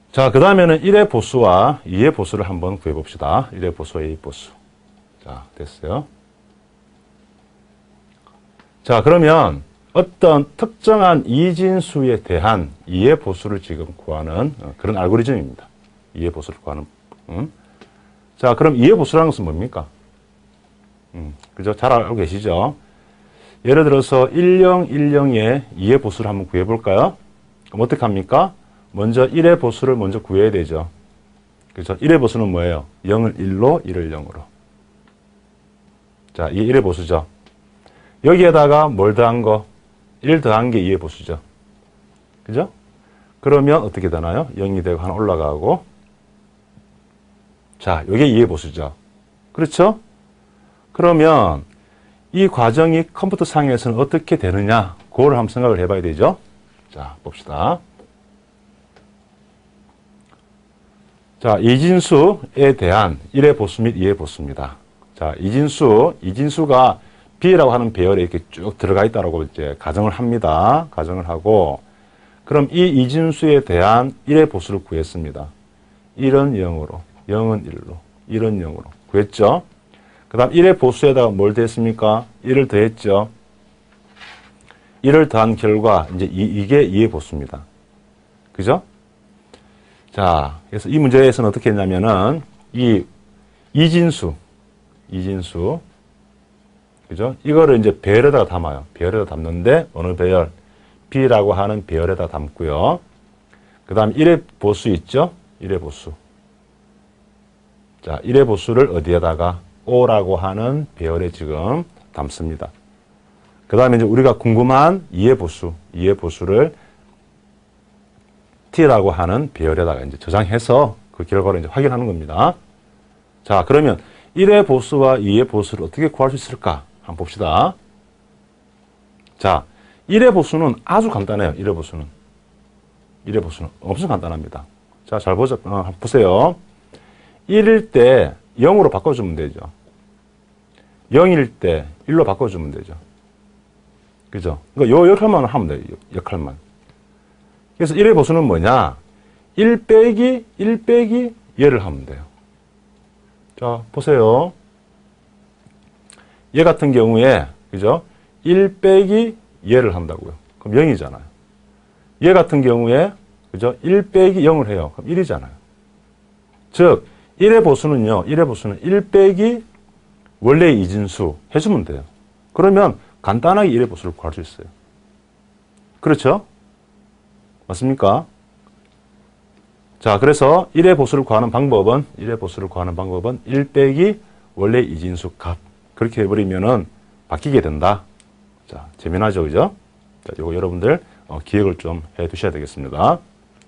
자, 그 다음에는 1의 보수와 2의 보수를 한번 구해봅시다. 1의 보수와 2의 보수. 자, 됐어요. 자, 그러면 어떤 특정한 이진수에 대한 2의 보수를 지금 구하는 그런 알고리즘입니다. 2의 보수를 구하는. 자, 그럼 2의 보수라는 것은 뭡니까? 그죠? 잘 알고 계시죠? 예를 들어서 1010의 2의 보수를 한번 구해볼까요? 그럼 어떻게 합니까? 먼저 1의 보수를 먼저 구해야 되죠. 그죠? 1의 보수는 뭐예요? 0을 1로, 1을 0으로. 자, 이게 1의 보수죠. 여기에다가 뭘 더한 거? 1 더한 게 2의 보수죠. 그죠? 그러면 어떻게 되나요? 0이 되고 하나 올라가고. 자, 이게 2의 보수죠. 그렇죠? 그러면 이 과정이 컴퓨터 상에서는 어떻게 되느냐? 그걸 한번 생각을 해봐야 되죠. 자, 봅시다. 자, 이진수에 대한 1의 보수 및 2의 보수입니다. 자, 이진수가 B라고 하는 배열에 이렇게 쭉 들어가 있다라고 이제 가정을 합니다. 가정을 하고, 그럼 이 이진수에 대한 1의 보수를 구했습니다. 1은 0으로, 0은 1로, 1은 0으로 구했죠? 그 다음 1의 보수에다가 뭘 더했습니까? 1을 더했죠? 1을 더한 결과, 이제 이게 2의 보수입니다. 그죠? 자, 그래서 이 문제에서는 어떻게 했냐면은, 이 이진수, 그죠? 이거를 이제 배열에다가 담아요. 배열에다 담는데, 어느 배열? B라고 하는 배열에다 담고요. 그 다음 1의 보수 있죠? 1의 보수. 자, 1의 보수를 어디에다가? O라고 하는 배열에 지금 담습니다. 그 다음에 이제 우리가 궁금한 2의 보수를 T라고 하는 배열에다가 이제 저장해서 그 결과를 이제 확인하는 겁니다. 자, 그러면 1의 보수와 2의 보수를 어떻게 구할 수 있을까? 한번 봅시다. 자, 1의 보수는 아주 간단해요. 1의 보수는 엄청 간단합니다. 자, 잘 보자. 보세요. 1일 때 0으로 바꿔주면 되죠. 0일 때 1로 바꿔주면 되죠. 그죠? 그러니까 요 역할만 하면 돼요. 역할만. 그래서 1의 보수는 뭐냐? 1 빼기 얘를 하면 돼요. 자, 보세요. 얘 같은 경우에, 그죠? 1 빼기 얘를 한다고요. 그럼 0이잖아요. 얘 같은 경우에, 그죠? 1 빼기 0을 해요. 그럼 1이잖아요. 즉, 1의 보수는요, 1 빼기 원래의 이진수 해주면 돼요. 그러면 간단하게 1의 보수를 구할 수 있어요. 그렇죠? 맞습니까? 자, 그래서 1의 보수를 구하는 방법은 1 빼기 원래 이진수 값. 그렇게 해버리면은 바뀌게 된다. 자, 재미나죠, 그죠? 자, 요거 여러분들 기억을 좀 해 두셔야 되겠습니다.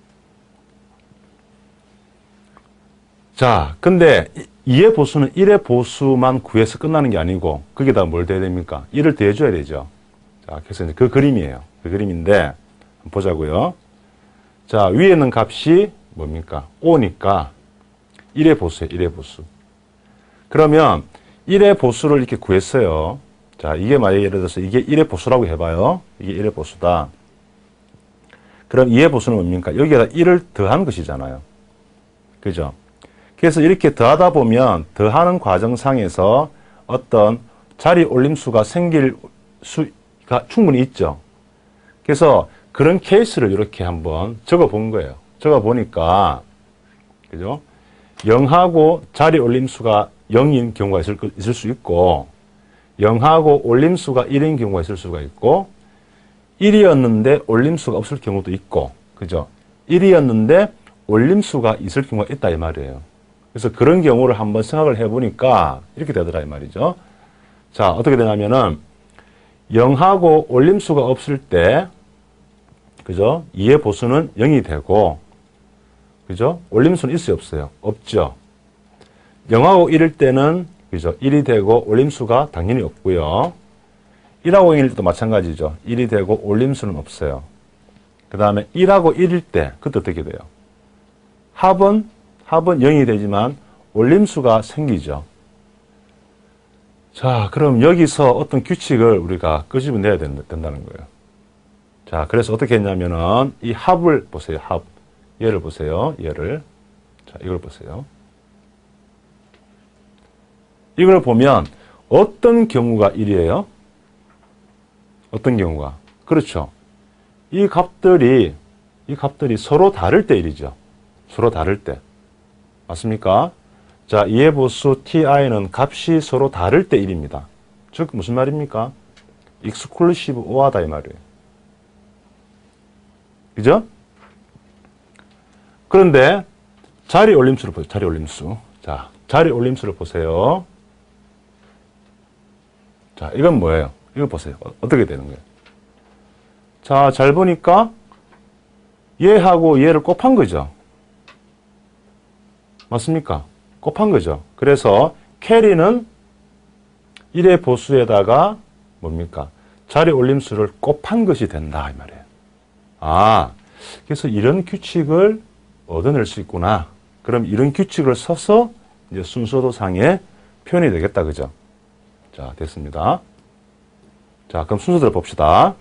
자, 근데 2의 보수는 1의 보수만 구해서 끝나는 게 아니고 거기다 뭘 더해야 됩니까? 1을 더해줘야 되죠. 자, 그래서 이제 그 그림이에요. 그 그림인데 한번 보자고요. 자, 위에 있는 값이 뭡니까? 5니까 1의 보수예요. 1의 보수. 그러면 1의 보수를 이렇게 구했어요. 자, 이게 만약에 예를 들어서 이게 1의 보수라고 해봐요. 이게 1의 보수다. 그럼 2의 보수는 뭡니까? 여기에다 1을 더한 것이잖아요. 그죠? 그래서 이렇게 더하다 보면 더하는 과정상에서 어떤 자리 올림수가 생길 수가 충분히 있죠. 그래서 그런 케이스를 이렇게 한번 적어 본 거예요. 적어 보니까, 그죠? 0하고 자리 올림수가 0인 경우가 있을 수 있고, 0하고 올림수가 1인 경우가 있을 수가 있고, 1이었는데 올림수가 없을 경우도 있고, 그죠? 1이었는데 올림수가 있을 경우가 있다 이 말이에요. 그래서 그런 경우를 한번 생각을 해보니까 이렇게 되더라 이 말이죠. 자, 어떻게 되냐면은 0하고 올림수가 없을 때, 그죠? 2의 보수는 0이 되고, 그죠? 올림수는 있어요, 없어요? 없죠. 0하고 1일 때는, 그죠? 1이 되고 올림수가 당연히 없고요. 1하고 0일 때도 마찬가지죠. 1이 되고 올림수는 없어요. 그 다음에 1하고 1일 때, 그때 어떻게 돼요? 합은 0이 되지만 올림수가 생기죠. 자, 그럼 여기서 어떤 규칙을 우리가 끄집어내야 된다는 거예요. 자, 그래서 어떻게 했냐면은 이 합을 보세요. 합. 얘를 보세요. 얘를. 자, 이걸 보세요. 이걸 보면 어떤 경우가 1이에요? 어떤 경우가? 그렇죠. 이 값들이 서로 다를 때 1이죠. 서로 다를 때. 맞습니까? 자, 이해 보수 ti는 값이 서로 다를 때 1입니다. 즉 무슨 말입니까? exclusive or하다 이 말이에요. 그죠? 그런데 자리 올림수를 보세요. 자리 올림수. 자, 자리 올림수를 보세요. 자, 이건 뭐예요? 이거 보세요. 어떻게 되는 거예요? 자, 잘 보니까 얘하고 얘를 곱한 거죠. 맞습니까? 곱한 거죠. 그래서 캐리는 1의 보수에다가 뭡니까? 자리 올림수를 곱한 것이 된다 이 말이에요. 아, 그래서 이런 규칙을 얻어낼 수 있구나. 그럼 이런 규칙을 써서 이제 순서도상에 표현이 되겠다. 그죠? 자, 됐습니다. 자, 그럼 순서대로 봅시다.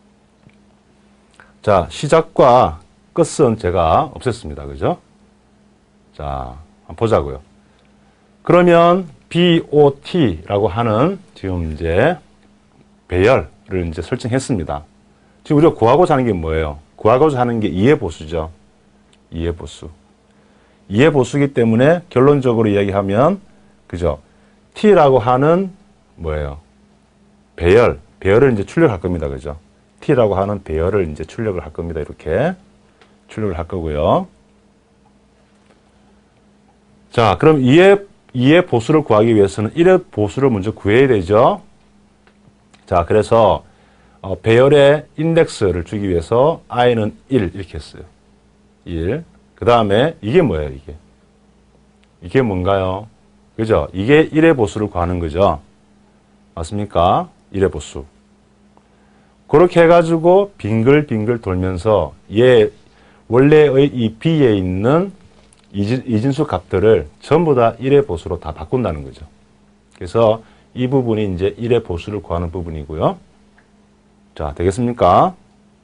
자, 시작과 끝은 제가 없앴습니다. 그죠? 자, 한번 보자고요. 그러면 BOT라고 하는 지금 이제 배열을 이제 설정했습니다. 지금 우리가 구하고자 하는 게 뭐예요? 구하고자 하는 게 이해보수죠. 이해보수. 이해보수이기 때문에 결론적으로 이야기하면, 그죠? T라고 하는 뭐예요? 배열을 이제 출력할 겁니다. 그죠? T라고 하는 배열을 이제 출력을 할 겁니다. 이렇게 출력을 할 거고요. 자, 그럼 2의 보수를 구하기 위해서는 1의 보수를 먼저 구해야 되죠. 자, 그래서 배열의 인덱스를 주기 위해서 i는 1 이렇게 했어요. 1. 그 다음에 이게 뭐예요? 이게 뭔가요? 그죠? 이게 1의 보수를 구하는 거죠. 맞습니까? 1의 보수. 그렇게 해가지고 빙글빙글 돌면서 얘 원래의 이 B에 있는 이진수 값들을 전부 다 1의 보수로 다 바꾼다는 거죠. 그래서 이 부분이 이제 1의 보수를 구하는 부분이고요. 자, 되겠습니까?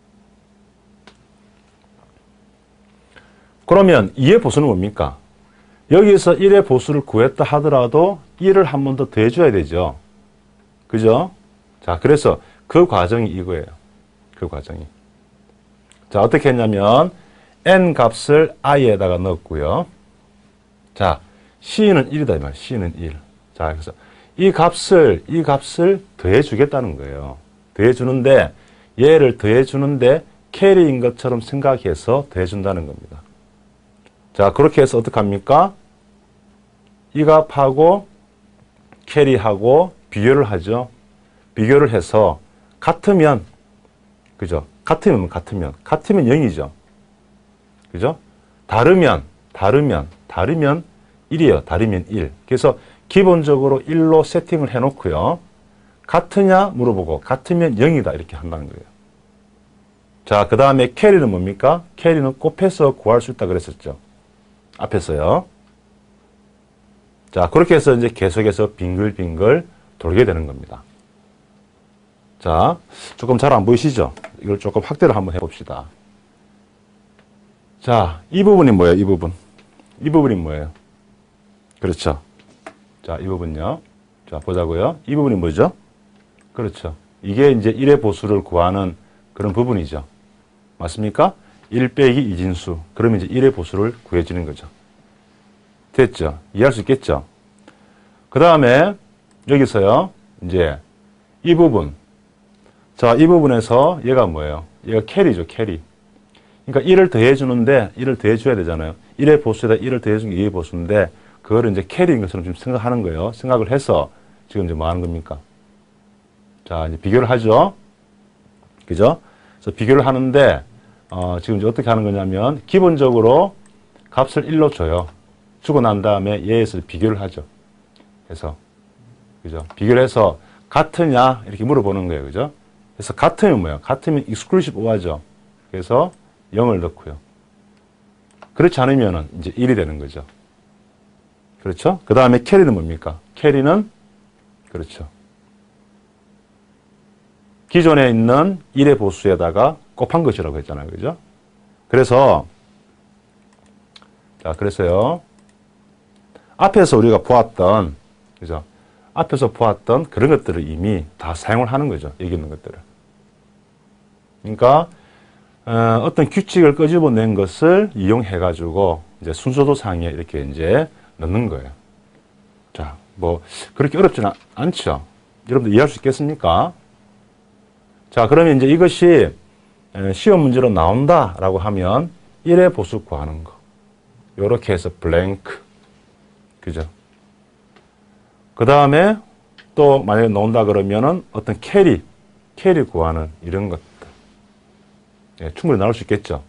그러면 2의 보수는 뭡니까? 여기서 1의 보수를 구했다 하더라도 1을 한 번 더 더해줘야 되죠. 그죠? 자, 그래서 그 과정이 이거예요. 그 과정이. 자, 어떻게 했냐면 n 값을 i에다가 넣었고요. 자, c는 1이다 이 말이에요. c는 1. 자, 그래서 이 값을 더해주겠다는 거예요. 더해주는데 얘를 더해주는데 캐리인 것처럼 생각해서 더해준다는 겁니다. 자, 그렇게 해서 어떡합니까? 이 값하고 캐리하고 비교를 하죠. 비교를 해서 같으면, 그죠? 같으면 0이죠. 그죠? 다르면 1이에요. 다르면 1. 그래서 기본적으로 1로 세팅을 해놓고요. 같으냐 물어보고 같으면 0이다 이렇게 한다는 거예요. 자, 그 다음에 캐리는 뭡니까? 캐리는 곱해서 구할 수 있다 그랬었죠. 앞에서요. 자, 그렇게 해서 이제 계속해서 빙글빙글 돌게 되는 겁니다. 자, 조금 잘 안 보이시죠? 이걸 조금 확대를 한번 해봅시다. 자, 이 부분이 뭐예요? 이 부분. 이 부분이 뭐예요? 그렇죠. 자, 이 부분요. 자, 보자고요. 이 부분이 뭐죠? 그렇죠. 이게 이제 1의 보수를 구하는 그런 부분이죠. 맞습니까? 1 빼기 이진수. 그러면 이제 1의 보수를 구해지는 거죠. 됐죠? 이해할 수 있겠죠? 그 다음에 여기서요. 이제 이 부분. 자, 이 부분에서 얘가 뭐예요? 얘가 캐리죠, 캐리. 그러니까 1을 더해주는데 1을 더해줘야 되잖아요. 1의 보수에다 1을 더해주는 게 2의 보수인데 그거를 이제 캐리인 것처럼 지금 생각하는 거예요. 생각을 해서 지금 이제 뭐 하는 겁니까? 자, 이제 비교를 하죠. 그죠? 그래서 비교를 하는데 지금 이제 어떻게 하는 거냐면 기본적으로 값을 1로 줘요. 주고 난 다음에 얘에서 비교를 하죠. 그래서 그죠? 비교를 해서 같으냐 이렇게 물어보는 거예요. 그죠? 그래서 같으면 뭐예요? 같으면 exclusive or죠. 그래서 0을 넣고요. 그렇지 않으면 이제 1이 되는 거죠. 그렇죠? 그 다음에 캐리는 뭡니까? 캐리는 그렇죠. 기존에 있는 1의 보수에다가 곱한 것이라고 했잖아요. 그죠? 그래서 자, 그래서요. 앞에서 우리가 보았던, 그죠? 앞에서 보았던 그런 것들을 이미 다 사용을 하는 거죠. 여기 있는 것들을. 그러니까, 어떤 규칙을 끄집어낸 것을 이용해가지고, 이제 순서도상에 이렇게 이제 넣는 거예요. 자, 뭐, 그렇게 어렵지는 않죠. 여러분들 이해할 수 있겠습니까? 자, 그러면 이제 이것이 시험 문제로 나온다라고 하면 1의 보수 구하는 거. 요렇게 해서 블랭크. 그죠? 그 다음에 또 만약에 나온다 그러면은 어떤 캐리 구하는 이런 것들. 예, 충분히 나올 수 있겠죠.